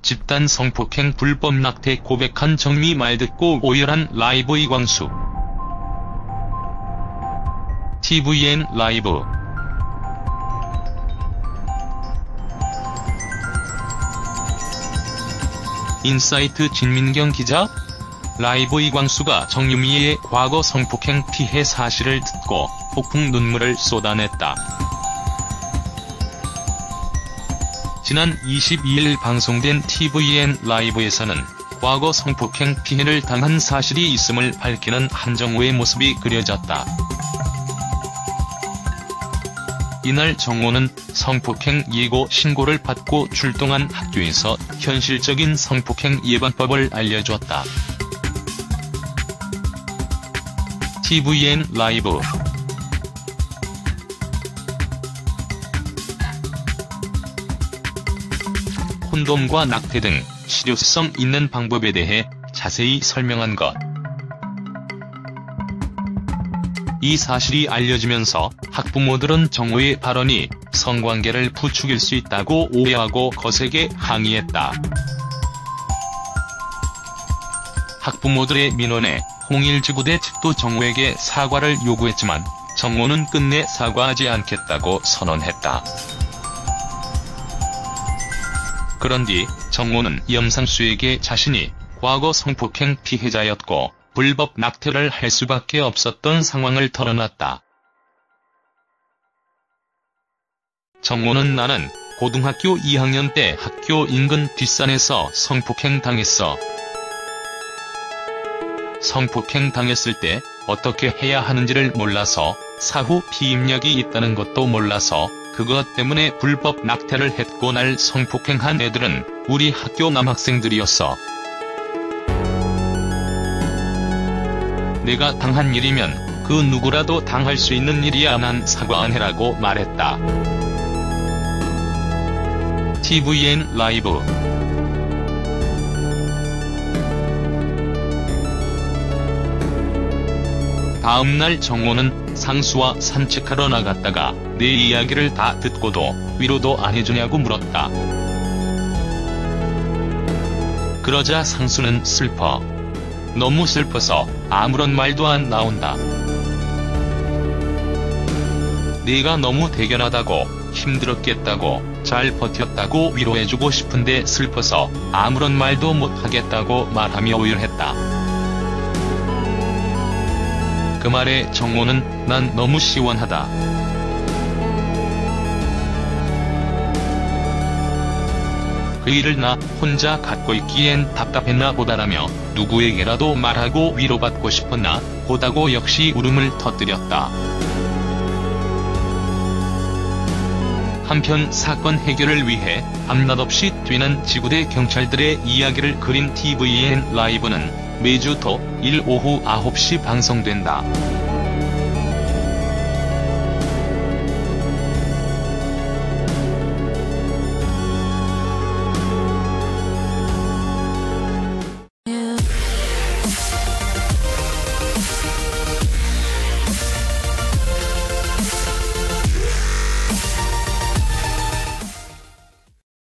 집단 성폭행 불법 낙태 고백한 정미 말 듣고 오열한 라이브 이광수. tvN 라이브. 인사이트 진민경 기자. 라이브 이광수가 정유미의 과거 성폭행 피해 사실을 듣고 폭풍 눈물을 쏟아냈다. 지난 22일 방송된 tvN 라이브에서는 과거 성폭행 피해를 당한 사실이 있음을 밝히는 한정우의 모습이 그려졌다. 이날 정우는 성폭행 예고 신고를 받고 출동한 학교에서 현실적인 성폭행 예방법을 알려줬다. tvN 라이브. 콘돔과 낙태 등 실효성 있는 방법에 대해 자세히 설명한 것. 이 사실이 알려지면서 학부모들은 정우의 발언이 성관계를 부추길 수 있다고 오해하고 거세게 항의했다. 학부모들의 민원에 홍일지구대 측도 정우에게 사과를 요구했지만 정우는 끝내 사과하지 않겠다고 선언했다. 그런 뒤 정우는 염상수에게 자신이 과거 성폭행 피해자였고 불법 낙태를 할 수밖에 없었던 상황을 털어놨다. 정우는 나는 고등학교 2학년 때 학교 인근 뒷산에서 성폭행 당했어. 성폭행 당했을 때 어떻게 해야 하는지를 몰라서 사후 피임약이 있다는 것도 몰라서 그것 때문에 불법 낙태를 했고 날 성폭행한 애들은 우리 학교 남학생들이었어. 내가 당한 일이면 그 누구라도 당할 수 있는 일이야. 난 사과 안 해라고 말했다. tvN 라이브. 다음날 정우는 상수와 산책하러 나갔다가 내 이야기를 다 듣고도 위로도 안 해주냐고 물었다. 그러자 상수는 슬퍼. 너무 슬퍼서 아무런 말도 안 나온다. 네가 너무 대견하다고, 힘들었겠다고, 잘 버텼다고 위로해주고 싶은데 슬퍼서 아무런 말도 못하겠다고 말하며 오열했다. 그 말에 정우는 난 너무 시원하다. 그 일을 나 혼자 갖고 있기엔 답답했나 보다라며 누구에게라도 말하고 위로받고 싶었나 보다고 역시 울음을 터뜨렸다. 한편 사건 해결을 위해 밤낮없이 뛰는 지구대 경찰들의 이야기를 그린 tvN 라이브는 매주 토 일 오후 9시 방송된다.